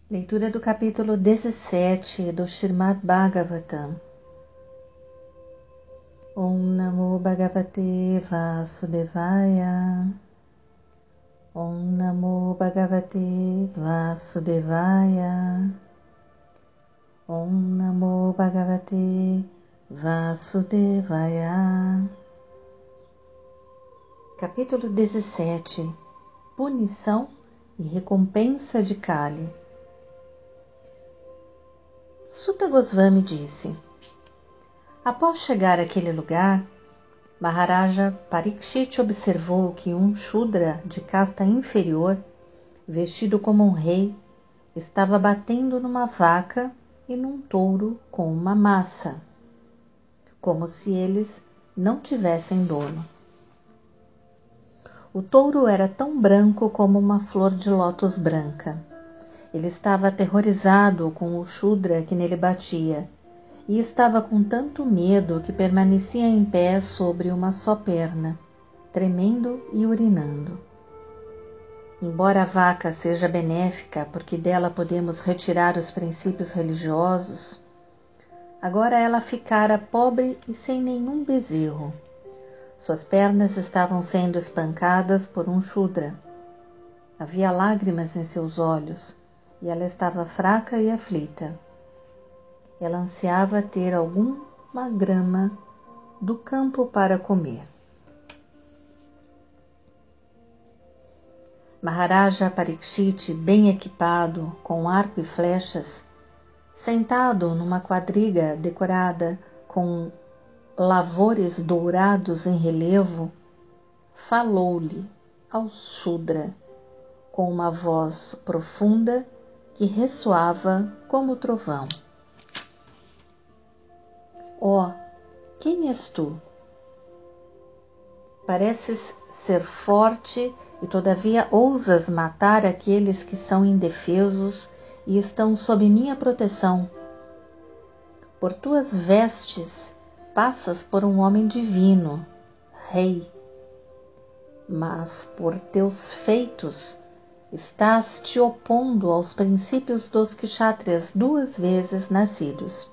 Leitura do capítulo 17 do Srimad Bhagavatam. Om Namo Bhagavate Vasudevaya. Om Namo Bhagavate Vasudevaya. Om Namo Bhagavate Vasudevaya. Capítulo 17. Punição e recompensa de Kali. Suta Goswami disse: após chegar àquele lugar, Maharaja Parikshit observou que um Shudra de casta inferior, vestido como um rei, estava batendo numa vaca e num touro com uma massa, como se eles não tivessem dono. O touro era tão branco como uma flor de lótus branca. Ele estava aterrorizado com o Shudra que nele batia, e estava com tanto medo que permanecia em pé sobre uma só perna, tremendo e urinando. Embora a vaca seja benéfica, porque dela podemos retirar os princípios religiosos, agora ela ficara pobre e sem nenhum bezerro. Suas pernas estavam sendo espancadas por um Shudra. Havia lágrimas em seus olhos, e ela estava fraca e aflita. Ela ansiava ter alguma grama do campo para comer. Maharaja Parikshit, bem equipado, com arco e flechas, sentado numa quadriga decorada com lavores dourados em relevo, falou-lhe ao Shudra com uma voz profunda que ressoava como trovão. Ó, quem és tu? Pareces ser forte e todavia ousas matar aqueles que são indefesos e estão sob minha proteção. Por tuas vestes passas por um homem divino, rei, mas por teus feitos estás te opondo aos princípios dos kshatriyas 2 vezes nascidos.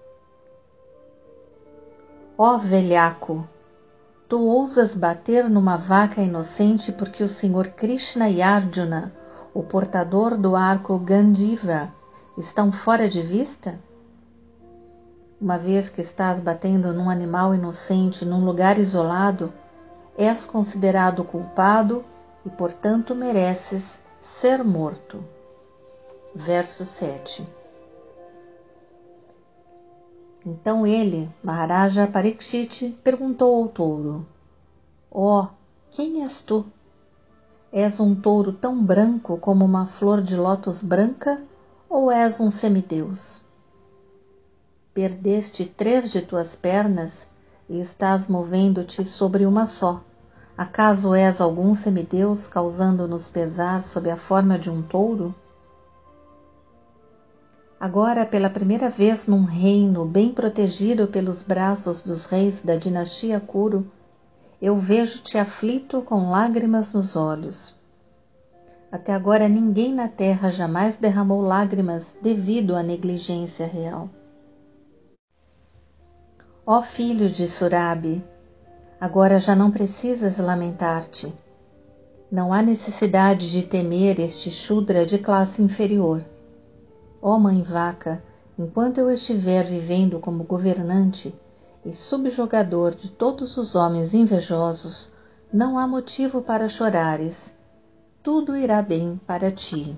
Ó velhaco, tu ousas bater numa vaca inocente porque o Senhor Krishna e Arjuna, o portador do arco Gandiva, estão fora de vista? Uma vez que estás batendo num animal inocente num lugar isolado, és considerado culpado e, portanto, mereces ser morto. Verso 7. Então ele, Maharaja Parikshit, perguntou ao touro: ó, quem és tu? És um touro tão branco como uma flor de lótus branca ou és um semideus? Perdeste 3 de tuas pernas e estás movendo-te sobre uma só. Acaso és algum semideus causando-nos pesar sob a forma de um touro? Agora, pela primeira vez num reino bem protegido pelos braços dos reis da dinastia Kuru, eu vejo-te aflito com lágrimas nos olhos. Até agora ninguém na terra jamais derramou lágrimas devido à negligência real. Ó filho de Surabi, agora já não precisas lamentar-te. Não há necessidade de temer este Shudra de classe inferior. Ó mãe vaca, enquanto eu estiver vivendo como governante e subjugador de todos os homens invejosos, não há motivo para chorares. Tudo irá bem para ti.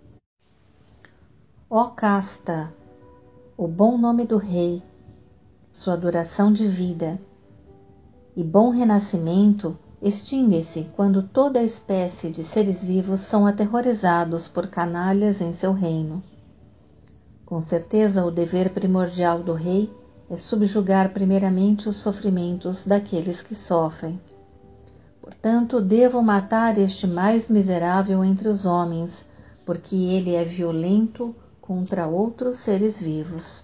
Ó casta, o bom nome do rei, sua duração de vida e bom renascimento extingue-se quando toda a espécie de seres vivos são aterrorizados por canalhas em seu reino. Com certeza, o dever primordial do rei é subjugar primeiramente os sofrimentos daqueles que sofrem. Portanto, devo matar este mais miserável entre os homens, porque ele é violento contra outros seres vivos.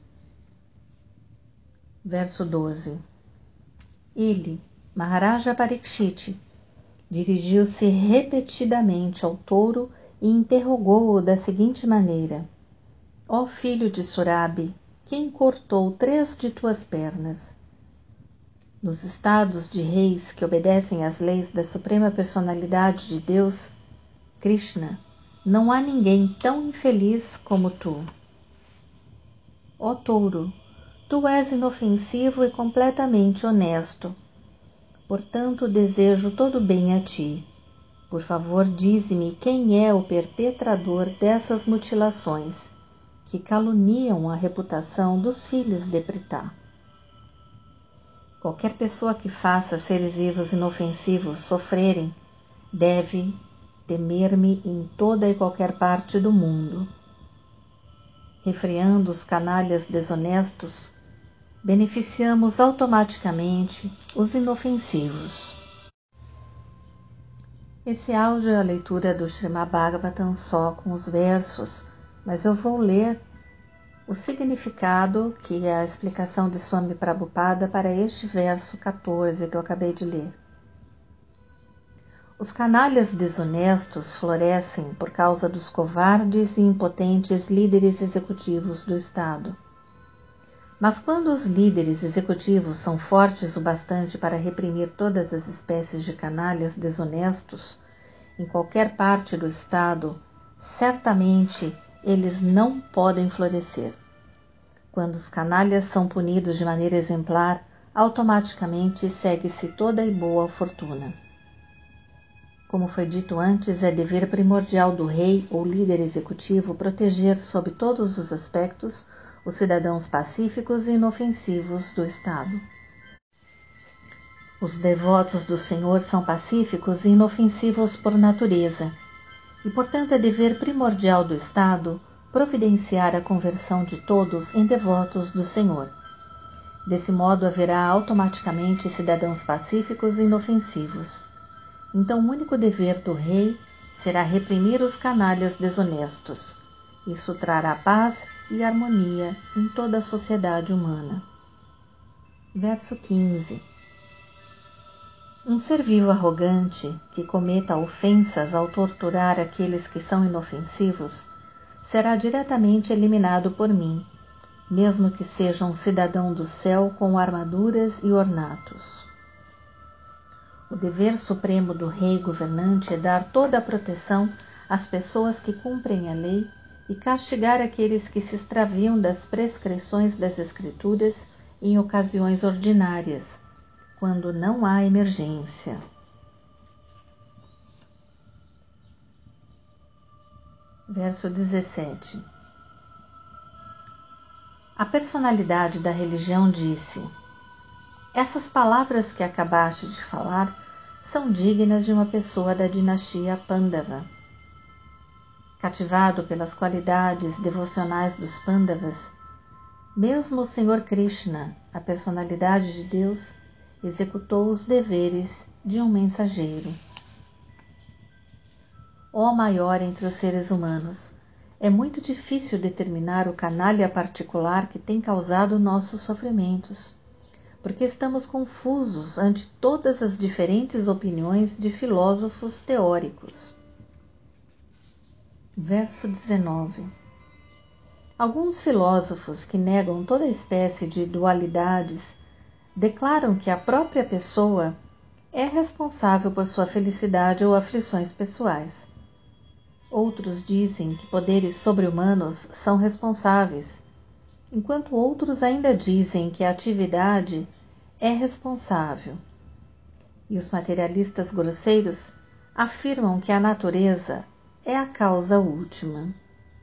Verso 12. Ele, Maharaja Parikshit, dirigiu-se repetidamente ao touro e interrogou-o da seguinte maneira: ó filho de Surabi, quem cortou 3 de tuas pernas? Nos estados de reis que obedecem às leis da suprema personalidade de Deus, Krishna, não há ninguém tão infeliz como tu. Ó touro, tu és inofensivo e completamente honesto. Portanto, desejo todo bem a ti. Por favor, dize-me quem é o perpetrador dessas mutilações, que caluniam a reputação dos filhos de Pritá. Qualquer pessoa que faça seres vivos inofensivos sofrerem, deve temer-me em toda e qualquer parte do mundo. Refreando os canalhas desonestos, beneficiamos automaticamente os inofensivos. Esse áudio é a leitura do Srimad Bhagavatam só com os versos, mas eu vou ler o significado, que é a explicação de Swami Prabhupada para este verso 14 que eu acabei de ler. Os canalhas desonestos florescem por causa dos covardes e impotentes líderes executivos do Estado. Mas quando os líderes executivos são fortes o bastante para reprimir todas as espécies de canalhas desonestos, em qualquer parte do Estado, certamente eles não podem florescer. Quando os canalhas são punidos de maneira exemplar, automaticamente segue-se toda a boa fortuna. Como foi dito antes, é dever primordial do rei ou líder executivo proteger sob todos os aspectos os cidadãos pacíficos e inofensivos do Estado. Os devotos do Senhor são pacíficos e inofensivos por natureza, e portanto é dever primordial do Estado providenciar a conversão de todos em devotos do Senhor. Desse modo haverá automaticamente cidadãos pacíficos e inofensivos. Então o único dever do rei será reprimir os canalhas desonestos. Isso trará paz e harmonia em toda a sociedade humana. Verso 15. Um ser vivo arrogante que cometa ofensas ao torturar aqueles que são inofensivos será diretamente eliminado por mim, mesmo que seja um cidadão do céu com armaduras e ornatos. O dever supremo do rei governante é dar toda a proteção às pessoas que cumprem a lei e castigar aqueles que se extraviam das prescrições das Escrituras em ocasiões ordinárias, quando não há emergência. Verso 17. A personalidade da religião disse: essas palavras que acabaste de falar são dignas de uma pessoa da dinastia Pandava. Cativado pelas qualidades devocionais dos Pandavas, mesmo o Senhor Krishna, a personalidade de Deus, executou os deveres de um mensageiro. Ó maior entre os seres humanos, é muito difícil determinar o canalha particular que tem causado nossos sofrimentos, porque estamos confusos ante todas as diferentes opiniões de filósofos teóricos. Verso 19. Alguns filósofos que negam toda espécie de dualidades declaram que a própria pessoa é responsável por sua felicidade ou aflições pessoais. Outros dizem que poderes sobre-humanos são responsáveis, enquanto outros ainda dizem que a atividade é responsável. E os materialistas grosseiros afirmam que a natureza é a causa última.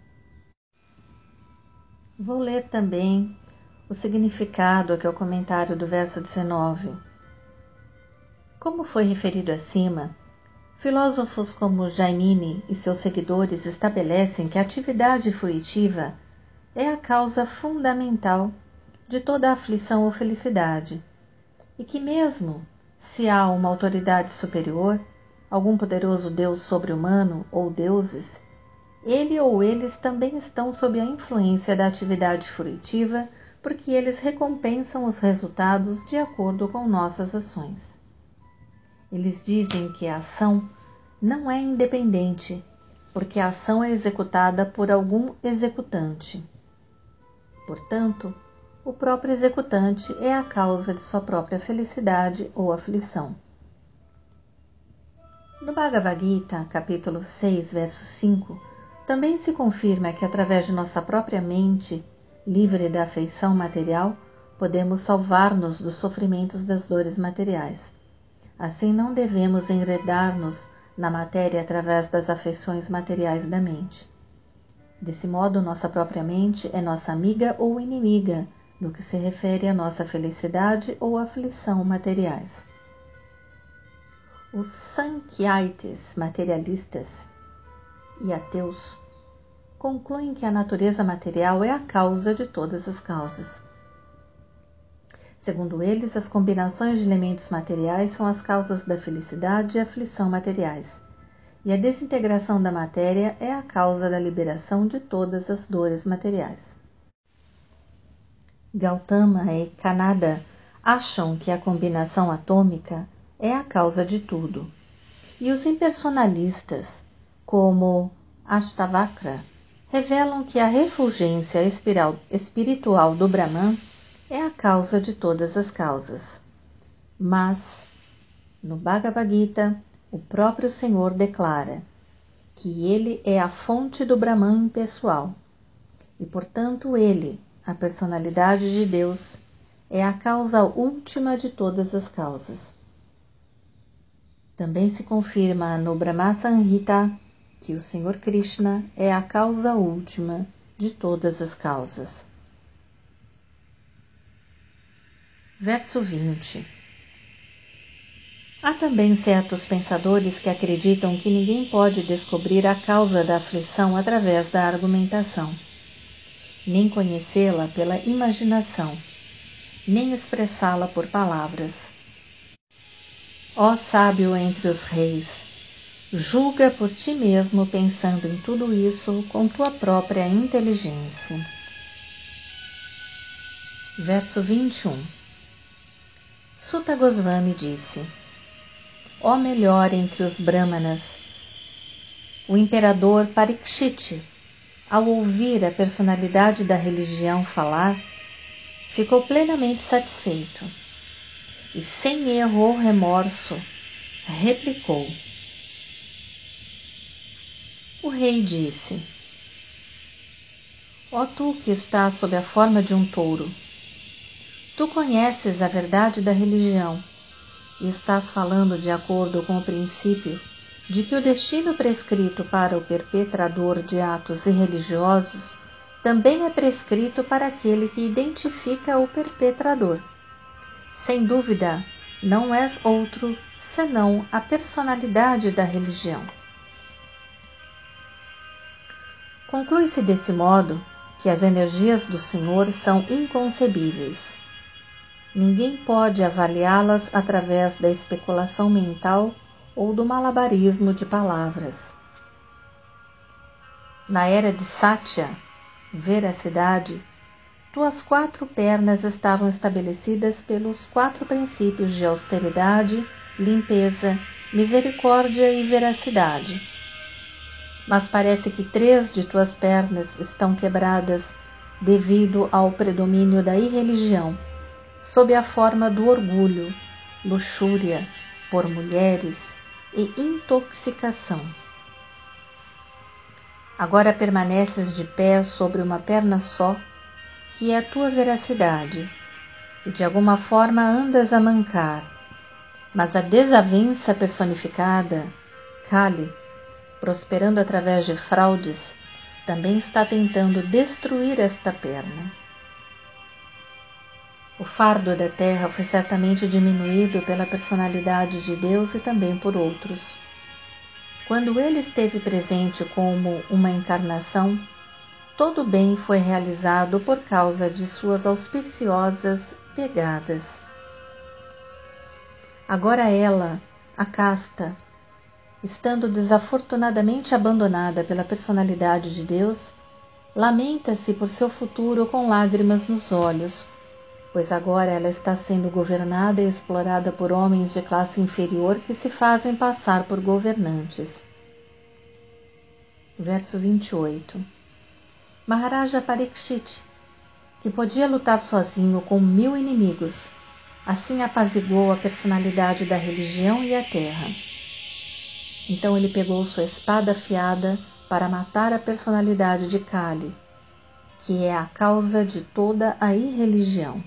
Vou ler também o significado, que é o comentário do verso 19. Como foi referido acima, filósofos como Jaimini e seus seguidores estabelecem que a atividade fruitiva é a causa fundamental de toda a aflição ou felicidade, e que mesmo se há uma autoridade superior, algum poderoso deus sobre-humano ou deuses, ele ou eles também estão sob a influência da atividade fruitiva, porque eles recompensam os resultados de acordo com nossas ações. Eles dizem que a ação não é independente, porque a ação é executada por algum executante. Portanto, o próprio executante é a causa de sua própria felicidade ou aflição. No Bhagavad Gita, capítulo 6, verso 5, também se confirma que através de nossa própria mente, livre da afeição material, podemos salvar-nos dos sofrimentos das dores materiais. Assim, não devemos enredar-nos na matéria através das afeições materiais da mente. Desse modo, nossa própria mente é nossa amiga ou inimiga no que se refere à nossa felicidade ou aflição materiais. Os Sankhyites materialistas e ateus concluem que a natureza material é a causa de todas as causas. Segundo eles, as combinações de elementos materiais são as causas da felicidade e aflição materiais, e a desintegração da matéria é a causa da liberação de todas as dores materiais. Gautama e Kanada acham que a combinação atômica é a causa de tudo, e os impersonalistas, como Ashtavakra, revelam que a refulgência espiritual do Brahman é a causa de todas as causas. Mas, no Bhagavad Gita, o próprio Senhor declara que ele é a fonte do Brahman impessoal e, portanto, ele, a personalidade de Deus, é a causa última de todas as causas. Também se confirma no Brahma Samhita que o Senhor Krishna é a causa última de todas as causas. Verso 20. Há também certos pensadores que acreditam que ninguém pode descobrir a causa da aflição através da argumentação, nem conhecê-la pela imaginação, nem expressá-la por palavras. Ó sábio entre os reis, julga por ti mesmo pensando em tudo isso com tua própria inteligência. Verso 21. Sutta Goswami disse: ó melhor entre os brahmanas, o imperador Parikshit, ao ouvir a personalidade da religião falar, ficou plenamente satisfeito e, sem erro ou remorso, replicou. O rei disse: ó tu que estás sob a forma de um touro, tu conheces a verdade da religião e estás falando de acordo com o princípio de que o destino prescrito para o perpetrador de atos irreligiosos também é prescrito para aquele que identifica o perpetrador. Sem dúvida, não és outro senão a personalidade da religião. Conclui-se desse modo que as energias do Senhor são inconcebíveis. Ninguém pode avaliá-las através da especulação mental ou do malabarismo de palavras. Na era de Satya, veracidade, tuas 4 pernas estavam estabelecidas pelos 4 princípios de austeridade, limpeza, misericórdia e veracidade. Mas parece que 3 de tuas pernas estão quebradas devido ao predomínio da irreligião, sob a forma do orgulho, luxúria, por mulheres e intoxicação. Agora permaneces de pé sobre uma perna só, que é a tua veracidade, e de alguma forma andas a mancar, mas a desavença personificada, Kali, prosperando através de fraudes, também está tentando destruir esta perna. O fardo da terra foi certamente diminuído pela personalidade de Deus e também por outros. Quando ele esteve presente como uma encarnação, todo o bem foi realizado por causa de suas auspiciosas pegadas. Agora ela, a casta, estando desafortunadamente abandonada pela personalidade de Deus, lamenta-se por seu futuro com lágrimas nos olhos, pois agora ela está sendo governada e explorada por homens de classe inferior que se fazem passar por governantes. Verso 28. Maharaja Parikshit, que podia lutar sozinho com 1000 inimigos, assim apaziguou a personalidade da religião e a terra. Então ele pegou sua espada afiada para matar a personalidade de Kali, que é a causa de toda a irreligião.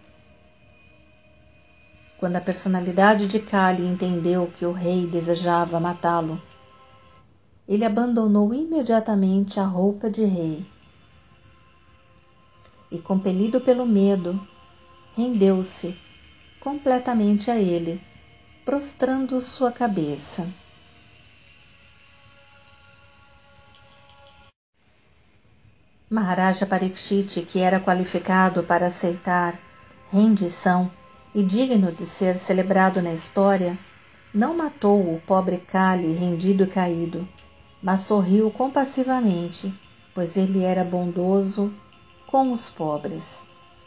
Quando a personalidade de Kali entendeu que o rei desejava matá-lo, ele abandonou imediatamente a roupa de rei e, compelido pelo medo, rendeu-se completamente a ele, prostrando sua cabeça. Maharaja Parikshit, que era qualificado para aceitar rendição e digno de ser celebrado na história, não matou o pobre Kali rendido e caído, mas sorriu compassivamente, pois ele era bondoso com os pobres.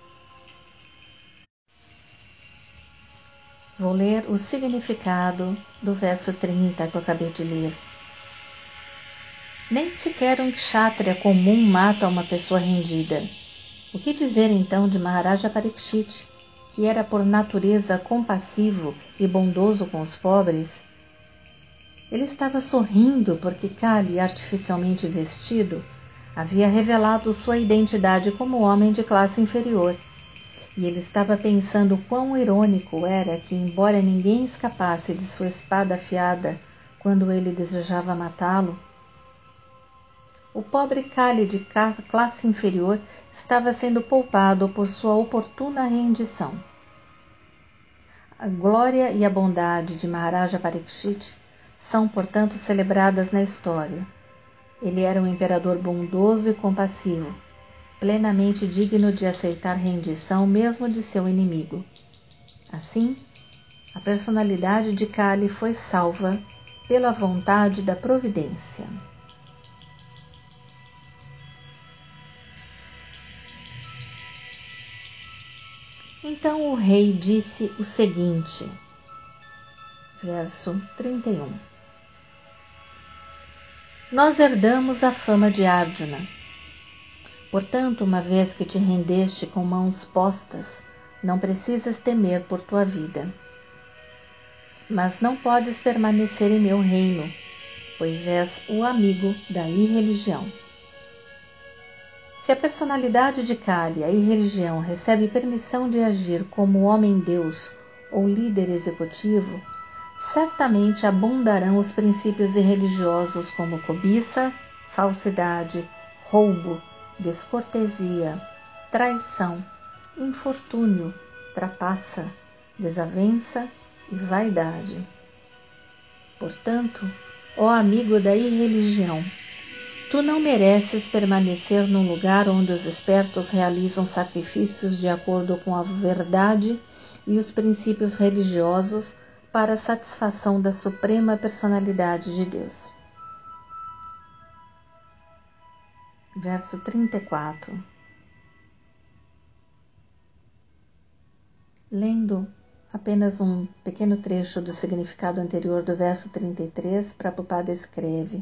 Vou ler o significado do verso 30 que eu acabei de ler. Nem sequer um kshatriya comum mata uma pessoa rendida. O que dizer então de Maharaja Parikshit, que era por natureza compassivo e bondoso com os pobres? Ele estava sorrindo porque Kali, artificialmente vestido, havia revelado sua identidade como homem de classe inferior. E ele estava pensando quão irônico era que, embora ninguém escapasse de sua espada afiada quando ele desejava matá-lo, o pobre Kali de classe inferior estava sendo poupado por sua oportuna rendição. A glória e a bondade de Maharaja Parikshit são, portanto, celebradas na história. Ele era um imperador bondoso e compassivo, plenamente digno de aceitar rendição mesmo de seu inimigo. Assim, a personalidade de Kali foi salva pela vontade da providência. Então o rei disse o seguinte, verso 31. Nós herdamos a fama de Arjuna. Portanto, uma vez que te rendeste com mãos postas, não precisas temer por tua vida. Mas não podes permanecer em meu reino, pois és o amigo da irreligião. Se a personalidade de Kali, a irreligião, recebe permissão de agir como homem-deus ou líder executivo, certamente abundarão os princípios irreligiosos como cobiça, falsidade, roubo, descortesia, traição, infortúnio, trapaça, desavença e vaidade. Portanto, ó amigo da irreligião, tu não mereces permanecer num lugar onde os espertos realizam sacrifícios de acordo com a verdade e os princípios religiosos para a satisfação da suprema personalidade de Deus. Verso 34. Lendo apenas um pequeno trecho do significado anterior do verso 33, Prabhupada escreve: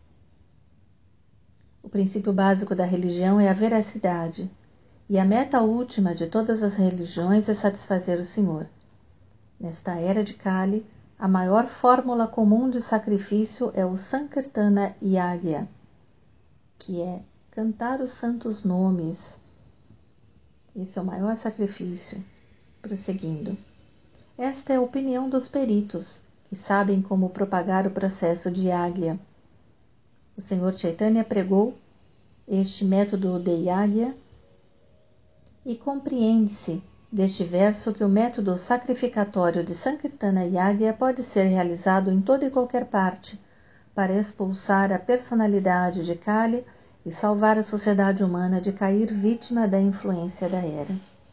o princípio básico da religião é a veracidade, e a meta última de todas as religiões é satisfazer o Senhor. Nesta era de Kali, a maior fórmula comum de sacrifício é o Sankirtana Yagya, que é cantar os santos nomes. Esse é o maior sacrifício. Prosseguindo. Esta é a opinião dos peritos, que sabem como propagar o processo de Yagya. O Senhor Chaitanya pregou este método de Yagya e compreende-se deste verso que o método sacrificatório de Sankirtana Yagya pode ser realizado em toda e qualquer parte para expulsar a personalidade de Kali e salvar a sociedade humana de cair vítima da influência da era.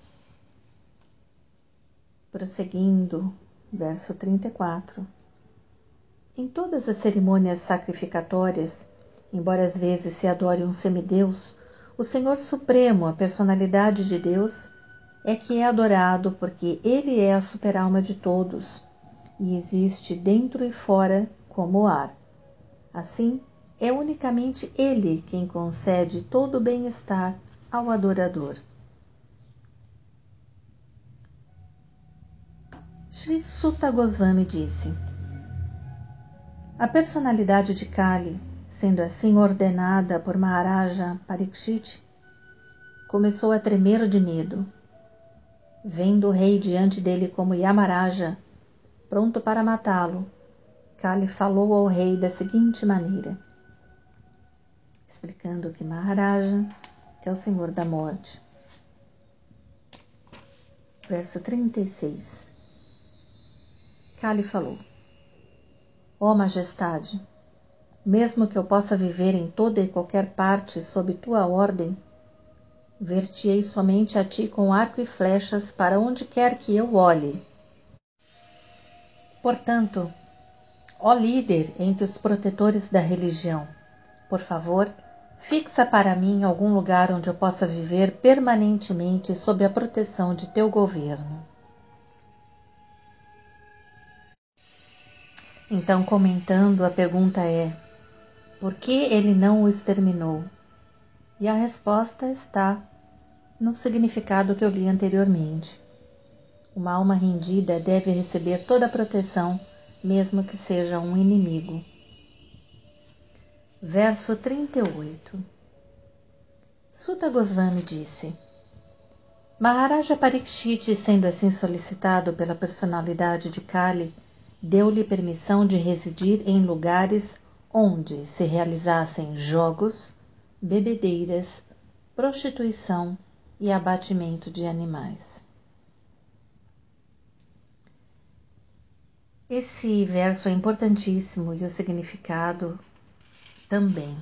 Prosseguindo, verso 34. Em todas as cerimônias sacrificatórias, embora às vezes se adore um semideus, o Senhor Supremo, a personalidade de Deus, é que é adorado porque Ele é a superalma de todos e existe dentro e fora como o ar. Assim, é unicamente ele quem concede todo o bem-estar ao adorador. Sri Suta Goswami disse: a personalidade de Kali, sendo assim ordenada por Maharaja Parikshit, começou a tremer de medo. Vendo o rei diante dele como Yamaraja, pronto para matá-lo, Kali falou ao rei da seguinte maneira, explicando que Maharaja é o Senhor da Morte. Verso 36. Kali falou: ó Majestade, mesmo que eu possa viver em toda e qualquer parte sob tua ordem, ver-te-ei somente a ti com arco e flechas para onde quer que eu olhe. Portanto, ó líder entre os protetores da religião, por favor, fixa para mim algum lugar onde eu possa viver permanentemente sob a proteção de teu governo. Então, comentando, a pergunta é: por que ele não o exterminou? E a resposta está no significado que eu li anteriormente. Uma alma rendida deve receber toda a proteção, mesmo que seja um inimigo. Verso 38. Suta Goswami disse: Maharaja Parikshit, sendo assim solicitado pela personalidade de Kali, deu-lhe permissão de residir em lugares onde se realizassem jogos, bebedeiras, prostituição e abatimento de animais. Esse verso é importantíssimo e o significado também.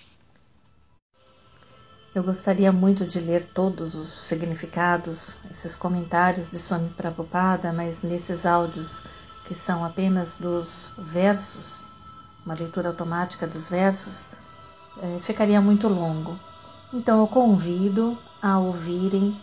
Eu gostaria muito de ler todos os significados, esses comentários de Swami Prabhupada, mas nesses áudios que são apenas dos versos, uma leitura automática dos versos, ficaria muito longo. Então eu convido a ouvirem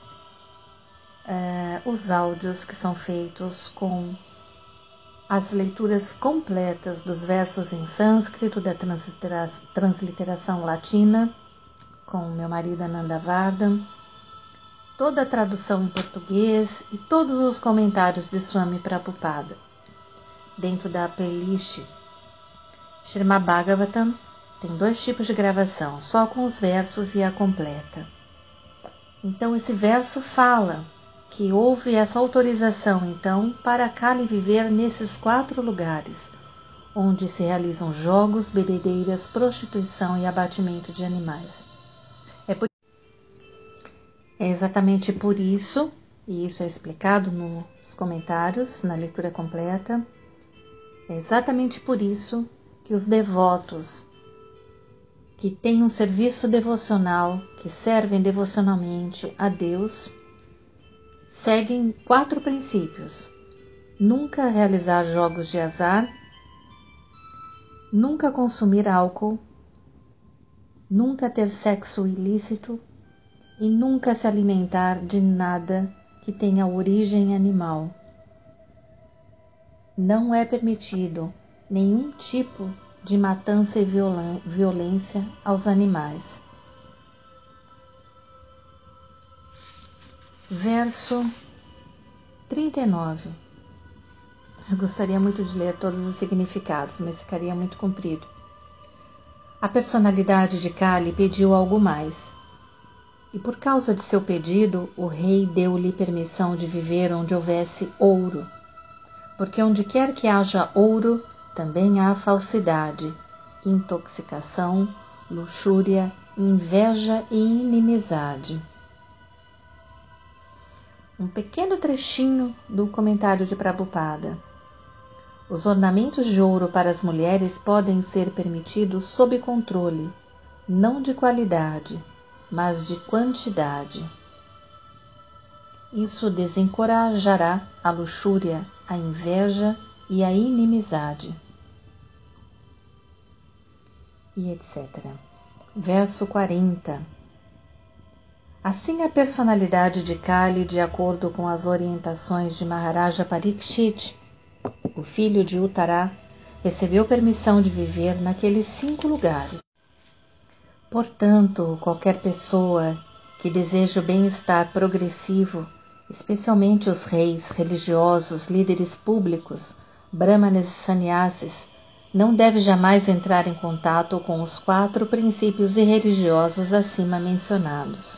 os áudios que são feitos com as leituras completas dos versos em sânscrito, da transliteração latina, com meu marido Ananda Vardhan, toda a tradução em português e todos os comentários de Swami Prabhupada. Dentro da playlist Srimad Bhagavatam tem 2 tipos de gravação, só com os versos e a completa. Então esse verso fala que houve essa autorização então para Kali viver nesses 4 lugares, onde se realizam jogos, bebedeiras, prostituição e abatimento de animais. É exatamente por isso, e isso é explicado nos comentários, na leitura completa, é exatamente por isso que os devotos que têm um serviço devocional, que servem devocionalmente a Deus, seguem 4 princípios: nunca realizar jogos de azar, nunca consumir álcool, nunca ter sexo ilícito e nunca se alimentar de nada que tenha origem animal. Não é permitido nenhum tipo de matança e violência aos animais. Verso 39. Eu gostaria muito de ler todos os significados, mas ficaria muito comprido. A personalidade de Kali pediu algo mais. E por causa de seu pedido, o rei deu-lhe permissão de viver onde houvesse ouro, porque onde quer que haja ouro, também há falsidade, intoxicação, luxúria, inveja e inimizade. Um pequeno trechinho do comentário de Prabhupada. Os ornamentos de ouro para as mulheres podem ser permitidos sob controle, não de qualidade, mas de quantidade. Isso desencorajará a luxúria, a inveja e a inimizade. E etc. Verso 40. Assim a personalidade de Kali, de acordo com as orientações de Maharaja Parikshit, o filho de Uttara, recebeu permissão de viver naqueles 5 lugares. Portanto, qualquer pessoa que deseja o bem-estar progressivo, especialmente os reis, religiosos, líderes públicos, brahmanes e sannyasis, não deve jamais entrar em contato com os 4 princípios irreligiosos acima mencionados.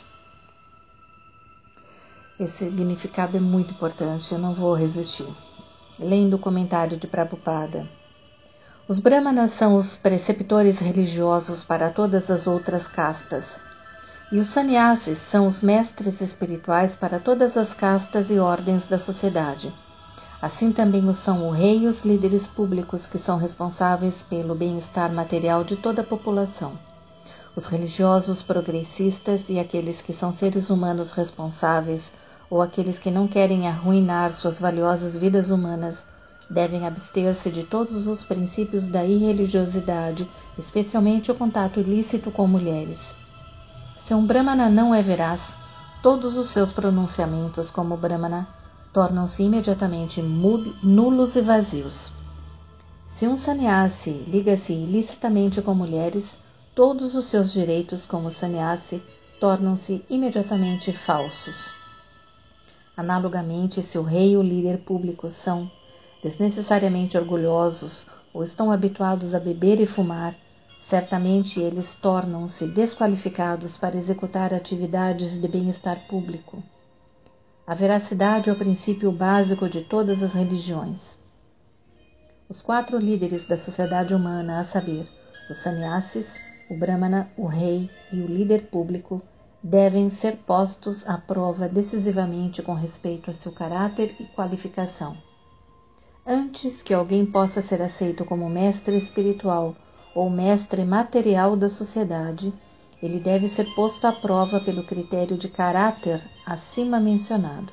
Esse significado é muito importante, eu não vou resistir. Lendo o comentário de Prabhupada. Os brahmanas são os preceptores religiosos para todas as outras castas, e os sannyasis são os mestres espirituais para todas as castas e ordens da sociedade. Assim também o são o rei e os líderes públicos que são responsáveis pelo bem-estar material de toda a população. Os religiosos progressistas e aqueles que são seres humanos responsáveis ou aqueles que não querem arruinar suas valiosas vidas humanas devem abster-se de todos os princípios da irreligiosidade, especialmente o contato ilícito com mulheres. Se um brahmana não é veraz, todos os seus pronunciamentos como brahmana tornam-se imediatamente nulos e vazios. Se um sannyasi liga-se ilicitamente com mulheres, todos os seus direitos como sannyasi tornam-se imediatamente falsos. Analogamente, se o rei e o líder público são desnecessariamente orgulhosos ou estão habituados a beber e fumar, certamente eles tornam-se desqualificados para executar atividades de bem-estar público. A veracidade é o princípio básico de todas as religiões. Os 4 líderes da sociedade humana, a saber, os sannyasis, o brahmana, o rei e o líder público, devem ser postos à prova decisivamente com respeito a seu caráter e qualificação. Antes que alguém possa ser aceito como mestre espiritual ou mestre material da sociedade, ele deve ser posto à prova pelo critério de caráter acima mencionado.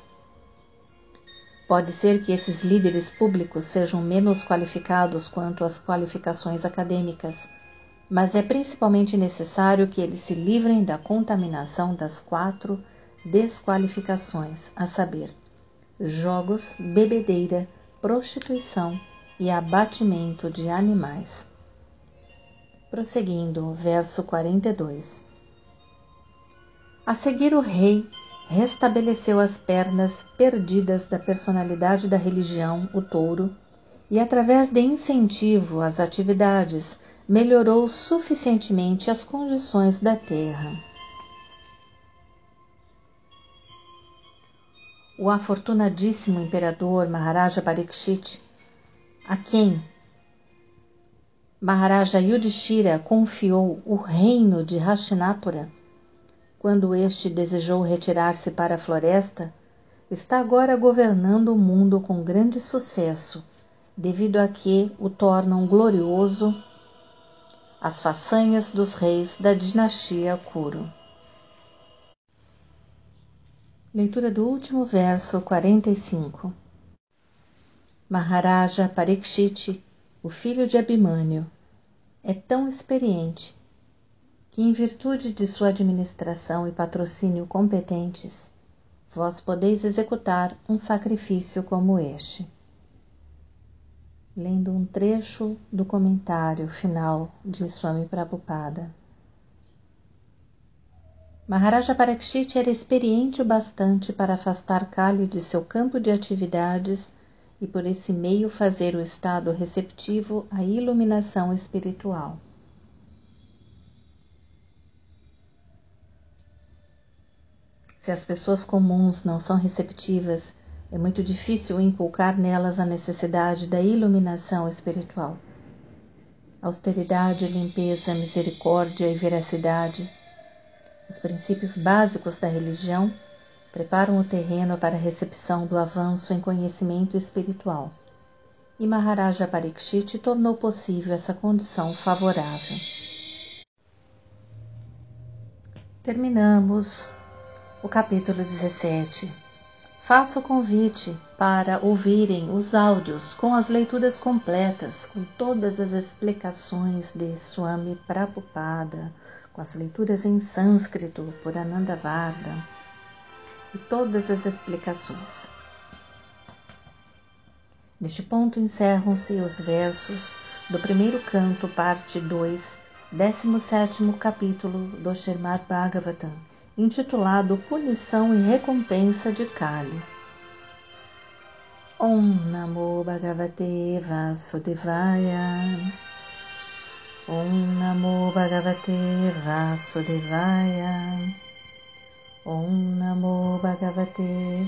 Pode ser que esses líderes públicos sejam menos qualificados quanto às qualificações acadêmicas, mas é principalmente necessário que eles se livrem da contaminação das 4 desqualificações, a saber, jogos, bebedeira, prostituição e abatimento de animais. Prosseguindo, verso 42. A seguir, o rei restabeleceu as pernas perdidas da personalidade da religião, o touro, e através de incentivo às atividades, melhorou suficientemente as condições da terra. O afortunadíssimo imperador Maharaja Parikshit, a quem Maharaja Yudhishthira confiou o reino de Hastinapura, quando este desejou retirar-se para a floresta, está agora governando o mundo com grande sucesso, devido a que o tornam glorioso as façanhas dos reis da dinastia Kuru. Leitura do último verso 45. Maharaja Parikshit, o filho de Abhimanyu, é tão experiente que, em virtude de sua administração e patrocínio competentes, vós podeis executar um sacrifício como este. Lendo um trecho do comentário final de Swami Prabhupada. Maharaja Parikshit era experiente o bastante para afastar Kali de seu campo de atividades e por esse meio fazer o estado receptivo à iluminação espiritual. Se as pessoas comuns não são receptivas, é muito difícil inculcar nelas a necessidade da iluminação espiritual. Austeridade, limpeza, misericórdia e veracidade, os princípios básicos da religião, preparam o terreno para a recepção do avanço em conhecimento espiritual. E Maharaja Parikshit tornou possível essa condição favorável. Terminamos o capítulo 17. Faço o convite para ouvirem os áudios com as leituras completas, com todas as explicações de Swami Prabhupada, com as leituras em sânscrito por Anandavarda e todas as explicações. Neste ponto encerram-se os versos do primeiro canto, parte 2, 17º capítulo do Srimad Bhagavatam, intitulado Punição e Recompensa de Kali. Om Namo Bhagavate Vasudevaya. Om Namo Bhagavate Vasudevaya. Om Namo Bhagavate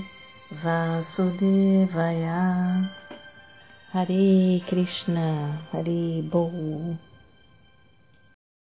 Vasudevaya. Hare Krishna, Hare Bol.